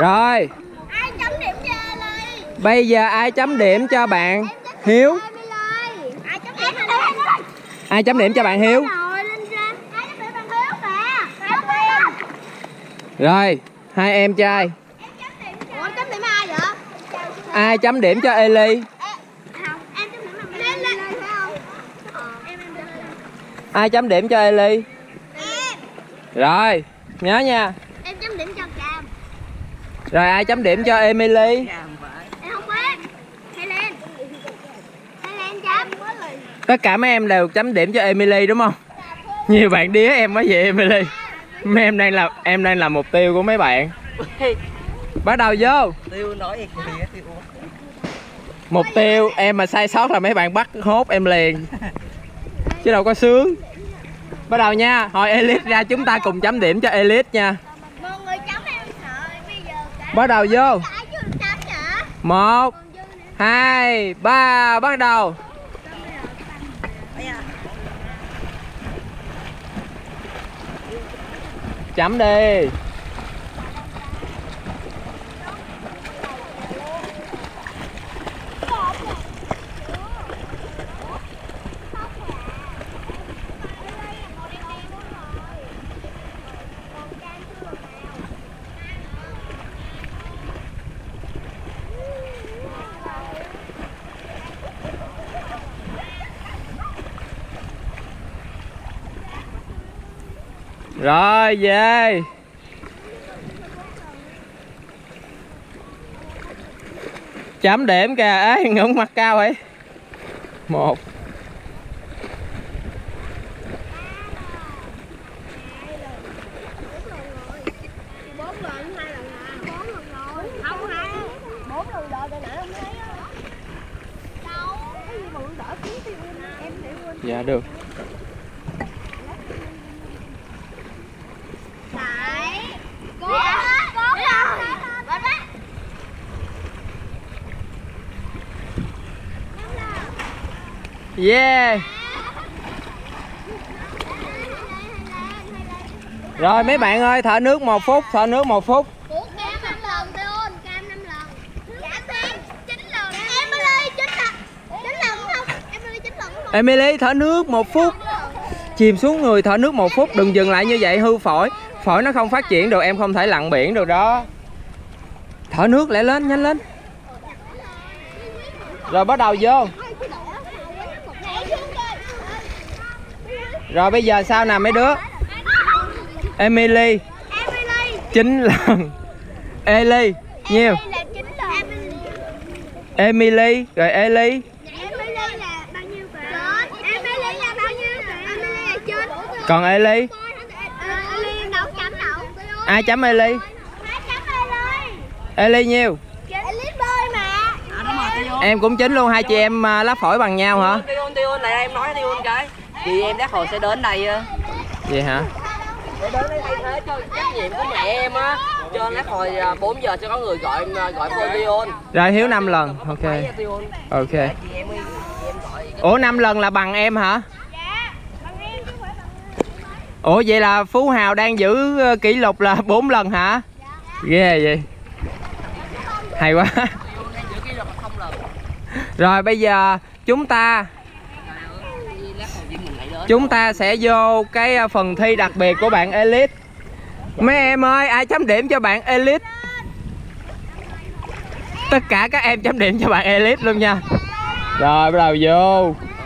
Rồi. Ai chấm điểm cho Ly? Bây giờ ai chấm điểm cho bạn Hiếu? Ai chấm điểm cho bạn Hiếu? Rồi, hai em trai. Ủa, chấm điểm ai vậy? Ai chấm điểm cho Eli? Ai chấm điểm cho Eli? Rồi, nhớ nha. Em chấm điểm cho Cam. Rồi ai chấm điểm cho Emily? Em không biết. Helen. Helen chấm. Tất cả mấy em đều chấm điểm cho Emily đúng không? Nhiều bạn đía em mới vậy Emily. Mấy em đang là mục tiêu của mấy bạn. Bắt đầu vô. Tiêu nói gì tiêu. Mục tiêu em mà sai sót là mấy bạn bắt hốt em liền. Chứ đâu có sướng. Bắt đầu nha. Hồi Elite ra chúng ta cùng chấm điểm cho Elite nha. Mọi người chấm em sợ bây giờ cả. Bắt đầu vô. 1 1 2 3 bắt đầu. Chấm đi. Rồi về. Chấm điểm kìa. Ê ngưỡng mặt cao vậy. 1 Dạ được. Yeah. Rồi mấy bạn ơi, thở nước 1 phút, thở nước 1 phút. Cam 5 lần Teon, Cam 5 lần. Dạ Tiên 9 lần. Emily 9 lần. 9 lần đúng không? Emily 9 lần đúng không? Emily thở nước 1 phút. Chìm xuống người thở nước 1 phút, đừng dừng lại như vậy hư phổi. Phổi nó không phát triển được, em không thể lặn biển được đó. Thở nước lại lên, nhanh lên. Rồi bắt đầu vô. Rồi bây giờ sao nào mấy đứa? Emily 9 lần. Eli nhiêu? Emily rồi Eli. Emily là bao nhiêu cả? Emily là bao nhiêu cả? Emily là 9. Còn Eli? Eli đâu chấm đâu. Ai chấm Eli? Ai chấm Eli? Eli nhiêu? Eli bơi mà. Em cũng 9 luôn, hai chị em lá phổi bằng nhau hả? Tiêu lại em nói Tiêu cái. Thì em lát hồi sẽ đến đây. Vậy hả? Để đến đây thay thế cho trách nhiệm của mẹ em á. Cho lát hồi 4 giờ sẽ có người gọi phone Tiêu. Rồi Hiếu 5 lần. Ok. Ok. Ủa 5 lần là bằng em hả? Ủa vậy là Phú Hào đang giữ kỷ lục là 4 lần hả? Ghê vậy. Hay quá. Rồi bây giờ chúng ta sẽ vô cái phần thi đặc biệt của bạn Elite. Mấy em ơi, ai chấm điểm cho bạn Elite? Tất cả các em chấm điểm cho bạn Elite luôn nha. Rồi bắt đầu vô.